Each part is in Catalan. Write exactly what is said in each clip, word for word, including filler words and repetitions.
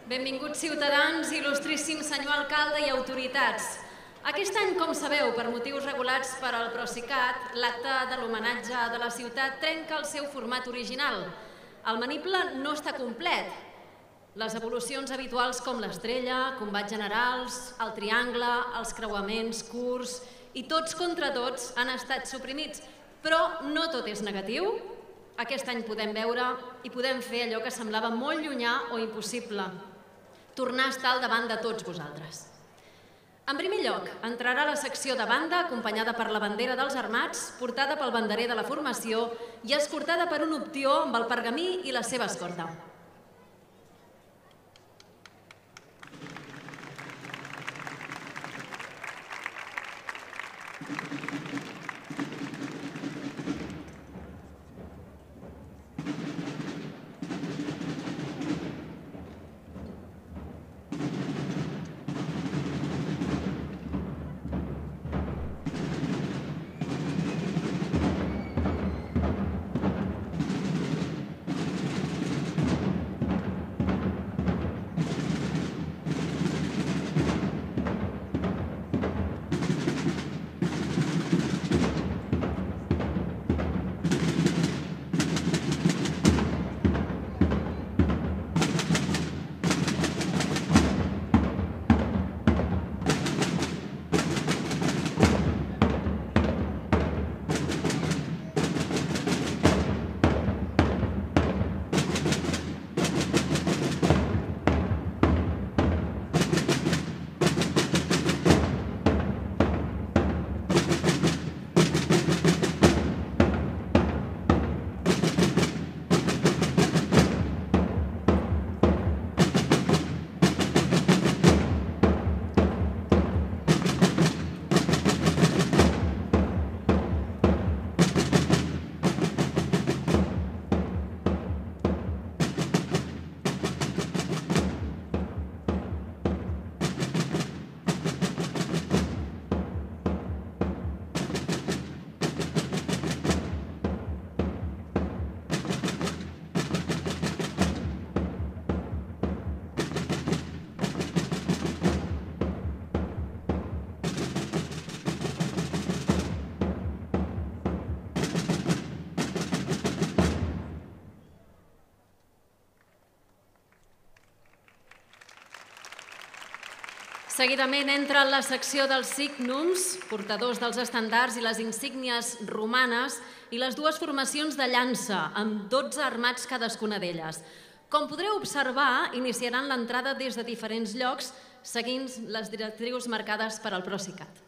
Benvinguts ciutadans, il·lustríssim senyor alcalde i autoritats. Aquest any, com sabeu, per motius regulats per al Procicat, l'acte de l'homenatge de la ciutat trenca el seu format original. El maniple no està complet. Les evolucions habituals com l'estrella, combats generals, el triangle, els creuaments curts i tots contra tots han estat suprimits. Però no tot és negatiu. Aquest any podem veure i podem fer allò que semblava molt llunyà o impossible. Tornar a estar al davant de tots vosaltres. En primer lloc, entrarà la secció de banda acompanyada per la bandera dels armats, portada pel banderer de la formació i escortada per un optió amb el pergamí i la seva escorta. Seguidament entra la secció dels signums, portadors dels estandards i les insígnies romanes, i les dues formacions de llança, amb dotze armats cadascuna d'elles. Com podreu observar, iniciaran l'entrada des de diferents llocs, seguint les directrius marcades per al Procicat.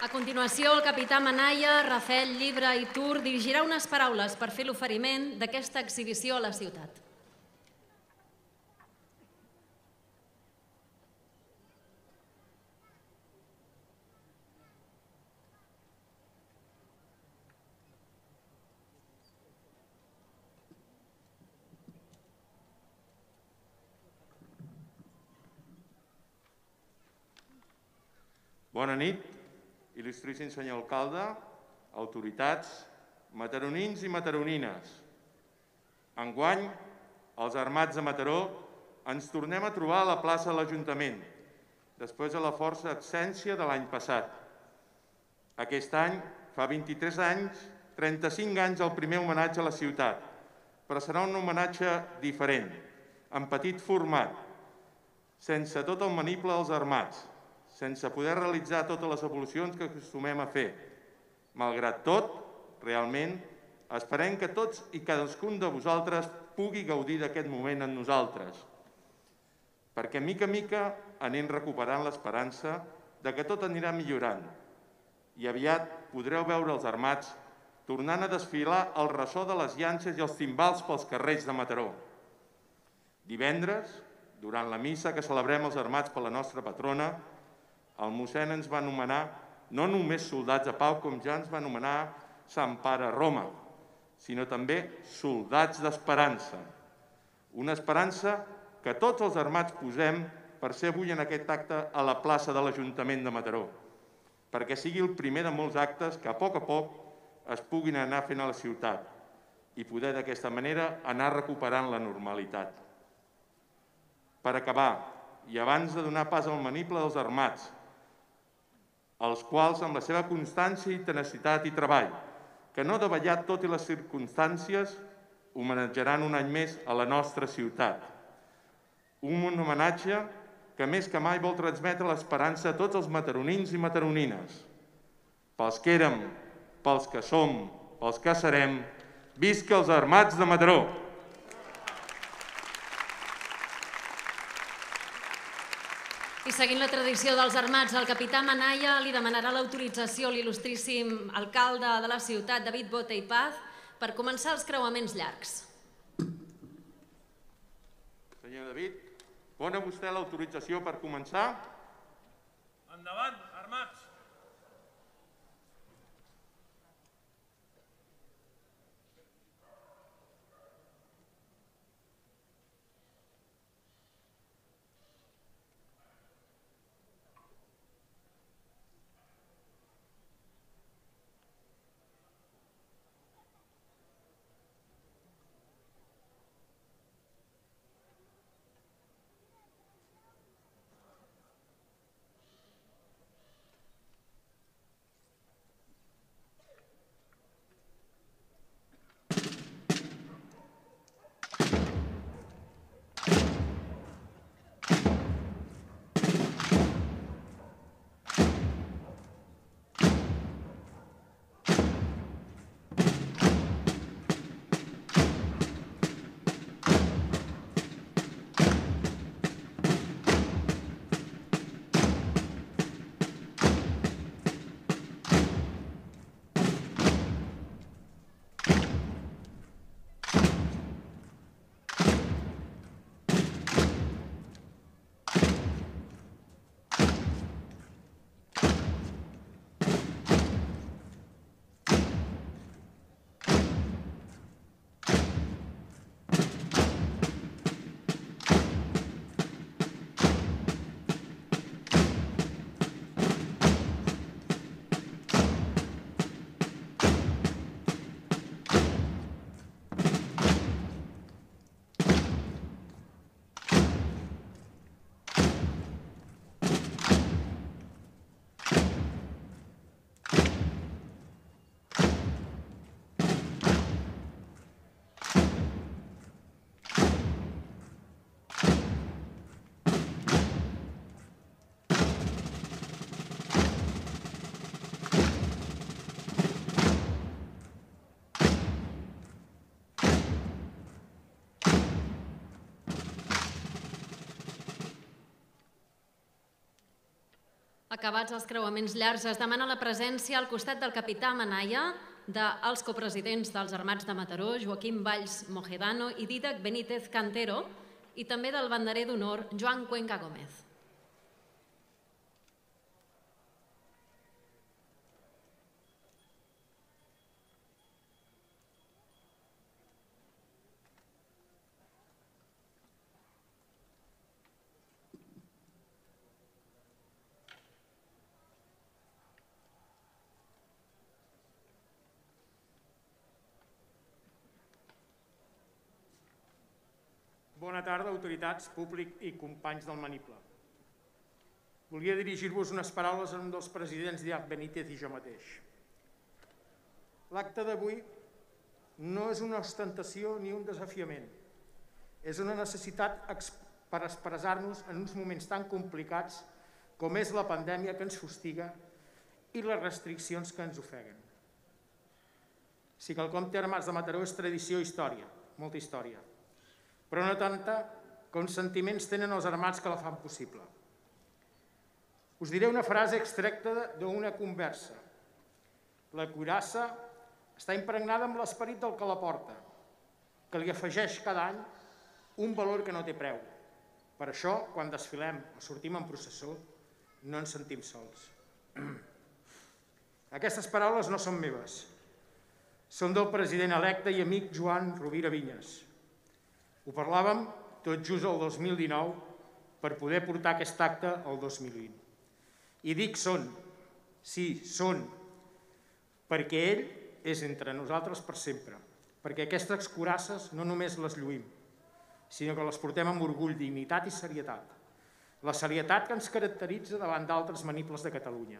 A continuació, el capità Manaya, Rafael Llibre i Tur dirigirà unes paraules per fer l'oferiment d'aquesta exhibició a la ciutat. Bona nit, il·lustríssim senyor alcalde, autoritats, mataronins i mataronines. Enguany, els Armats de Mataró ens tornem a trobar a la plaça de l'Ajuntament, després de la força absència de l'any passat. Aquest any, fa vint-i-tres anys, trenta-cinc anys el primer homenatge a la ciutat, però serà un homenatge diferent, en petit format, sense tot el maniple dels armats, sense poder realitzar totes les evolucions que acostumem a fer. Malgrat tot, realment, esperem que tots i cadascun de vosaltres pugui gaudir d'aquest moment amb nosaltres, perquè mica a mica anem recuperant l'esperança de que tot anirà millorant i aviat podreu veure els armats tornant a desfilar el ressò de les llances i els timbals pels carrers de Mataró. Divendres, durant la missa que celebrem els armats per la nostra patrona, el mossèn ens va anomenar no només soldats de pau, com ja ens va anomenar Sant Pare a Roma, sinó també soldats d'esperança. Una esperança que tots els armats posem per ser avui en aquest acte a la plaça de l'Ajuntament de Mataró, perquè sigui el primer de molts actes que a poc a poc es puguin anar fent a la ciutat i poder d'aquesta manera anar recuperant la normalitat. Per acabar, i abans de donar pas al maniple dels armats, els quals, amb la seva constància i tenacitat i treball, que no davallat tot i les circumstàncies, homenatjaran un any més a la nostra ciutat. Un homenatge que més que mai vol transmetre l'esperança a tots els mataronins i mataronines. Pels que érem, pels que som, pels que serem, visca els Armats de Mataró! I seguint la tradició dels armats, el capità Manaya li demanarà l'autorització a l'il·lustríssim alcalde de la ciutat, David Bota i Paz, per començar els creuaments llargs. Senyor David, dona vostè l'autorització per començar? Endavant, armats! Acabats els creuaments llargs, es demana la presència al costat del capità Manaya dels copresidents dels Armats de Mataró, Joaquim Valls Mojedano i Dídac Benítez Cantero, i també del banderer d'honor, Joan Cuenca Gómez. Bona tarda, autoritats, públic i companys del Maniple. Volia dirigir-vos unes paraules a un dels presidents, Dídac Benítez i jo mateix. L'acte d'avui no és una ostentació ni un desafiament. És una necessitat per expressar-nos en uns moments tan complicats com és la pandèmia que ens fustiga i les restriccions que ens ofeguen. Si quelcom té Armats de Mataró és tradició i història, molta història, però no tanta com sentiments tenen els armats que la fan possible. Us diré una frase extracta d'una conversa. La cuirassa està impregnada amb l'esperit del que la porta, que li afegeix cada any un valor que no té preu. Per això, quan desfilem o sortim en processó, no ens sentim sols. Aquestes paraules no són meves. Són del president electe i amic Joan Rovira Vinyes. Ho parlàvem tot just el dos mil dinou per poder portar aquest acte al dos mil vint. I dic són, sí, són, perquè ell és entre nosaltres per sempre, perquè aquestes cuirasses no només les lluïm, sinó que les portem amb orgull, dignitat i serietat. La serietat que ens caracteritza davant d'altres manibles de Catalunya.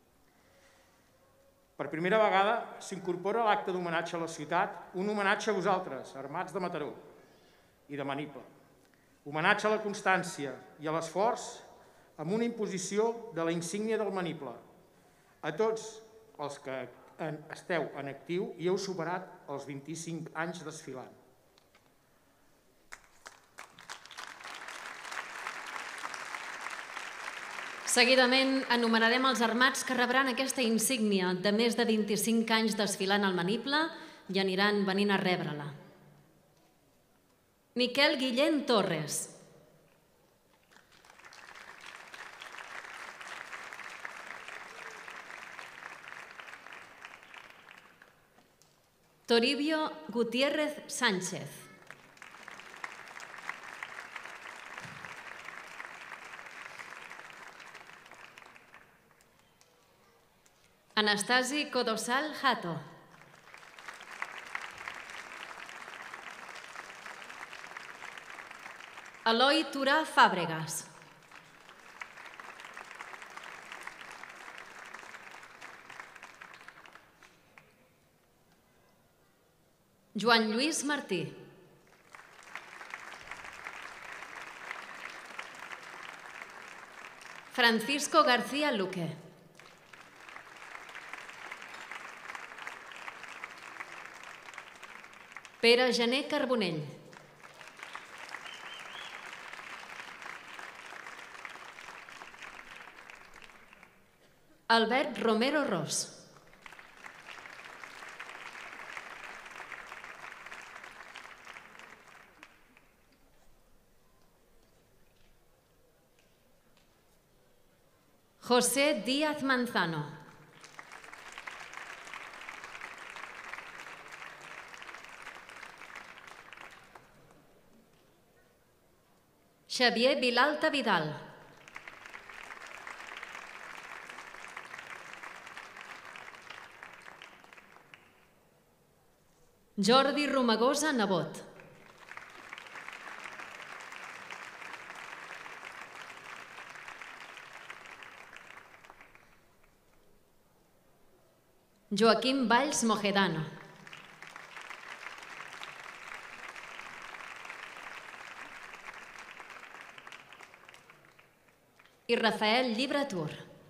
Per primera vegada s'incorpora a l'acte d'homenatge a la ciutat un homenatge a vosaltres, Armats de Mataró i de Maniple. Homenatge a la constància i a l'esforç amb una imposició de la insígnia del Maniple. A tots els que esteu en actiu i heu superat els vint-i-cinc anys desfilant. Seguidament anomenarem els armats que rebran aquesta insígnia de més de vint-i-cinc anys desfilant al Maniple i aniran venint a rebre-la. Miquel Guillén Torres. Toribio Gutiérrez Sánchez. Anastasi Codosal Hato. Eloi Turà Fàbregas. Joan Lluís Martí. Francisco García Luque. Pere Gené Carbonell. Albert Romero Ros. José Díaz Manzano. Xavier Vilalta Vidal. Jordi Romagosa Nebot. Joaquim Valls Mojedano. I Rafael Llibretur.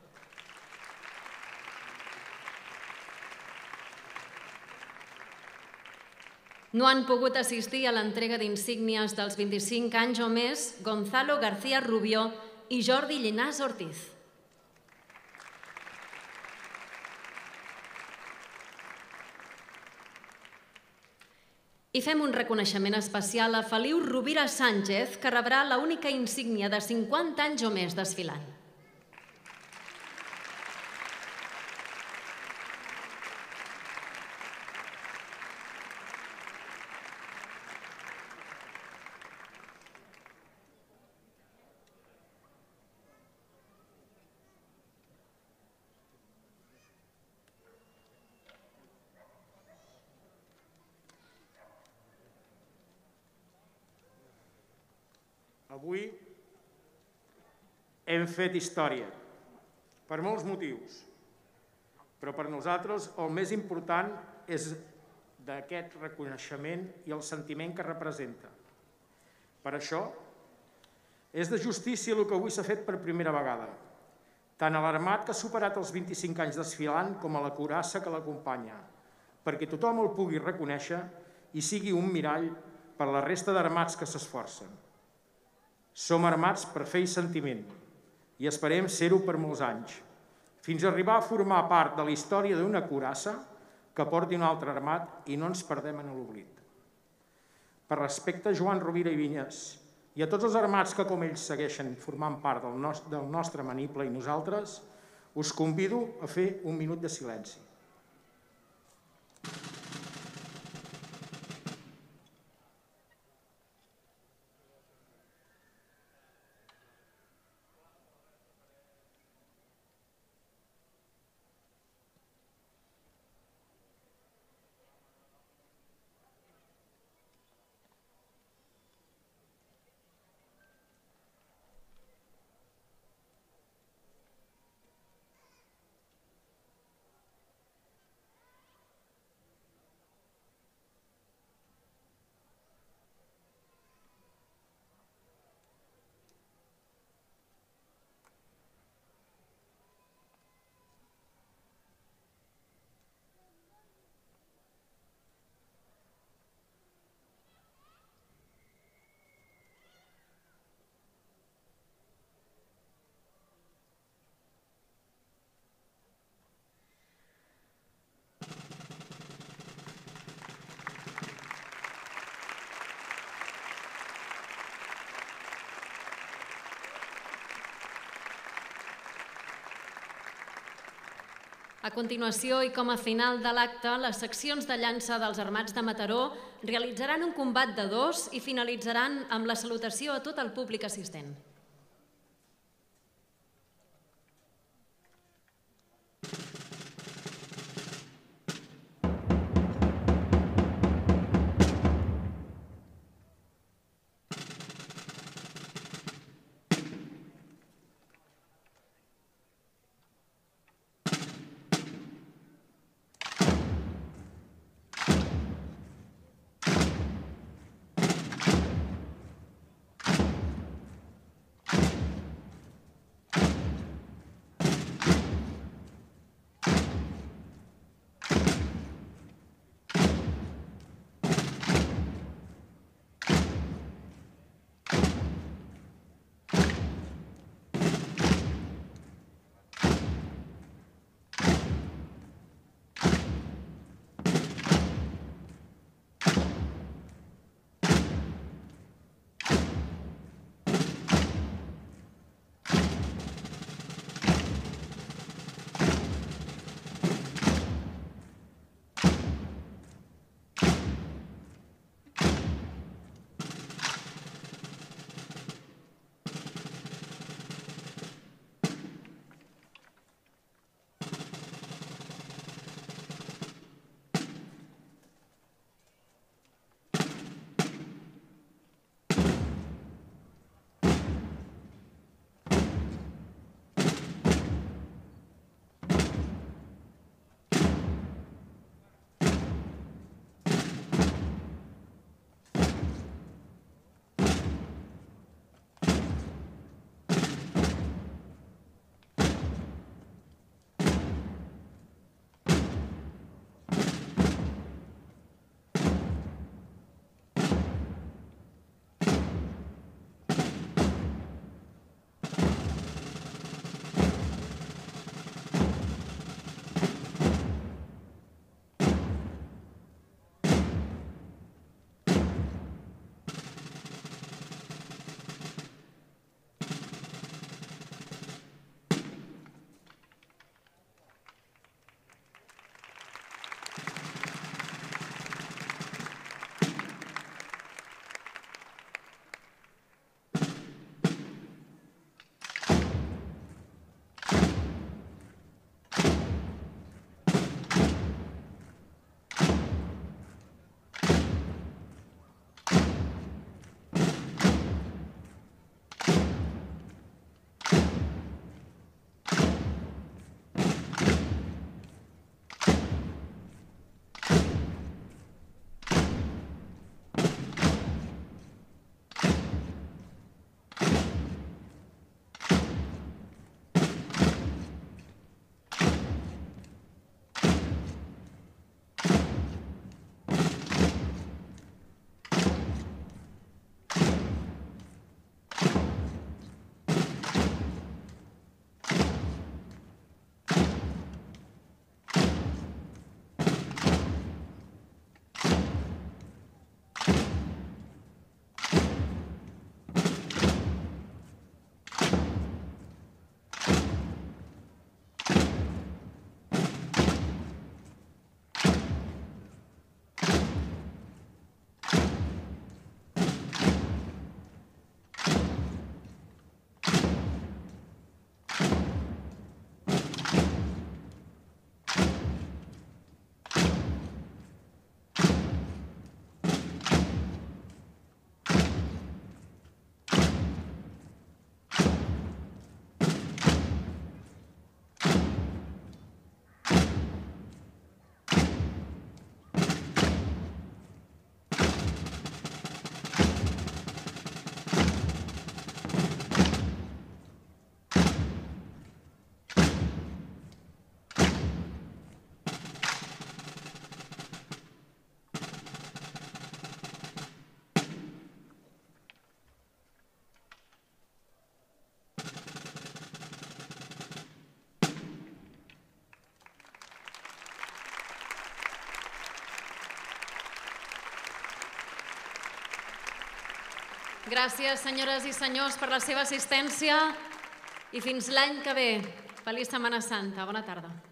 No han pogut assistir a l'entrega d'insígnies dels vint-i-cinc anys o més Gonzalo García Rubió i Jordi Llinàs Ortiz. I fem un reconeixement especial a Feliu Rovira Sánchez, que rebrà la única insígnia de cinquanta anys o més desfilant. Avui hem fet història, per molts motius, però per nosaltres el més important és d'aquest reconeixement i el sentiment que representa. Per això, és de justícia el que avui s'ha fet per primera vegada, tant a l'Armat, que ha superat els vint-i-cinc anys desfilant, com a la Curassa que l'acompanya, perquè tothom el pugui reconèixer i sigui un mirall per a la resta d'armats que s'esforcen. Som armats per fe i sentiment i esperem ser-ho per molts anys, fins a arribar a formar part de la història d'una Curassa que porti un altre armat i no ens perdem en l'oblit. Per respecte a Joan Rovira i Vinyes i a tots els armats que com ells segueixen formant part del nostre maniple i nosaltres, us convido a fer un minut de silenci. A continuació, i com a final de l'acte, les seccions de llança dels Armats de Mataró realitzaran un combat de dos i finalitzaran amb la salutació a tot el públic assistent. Gràcies, senyores i senyors, per la seva assistència i fins l'any que ve. Feliç Setmana Santa. Bona tarda.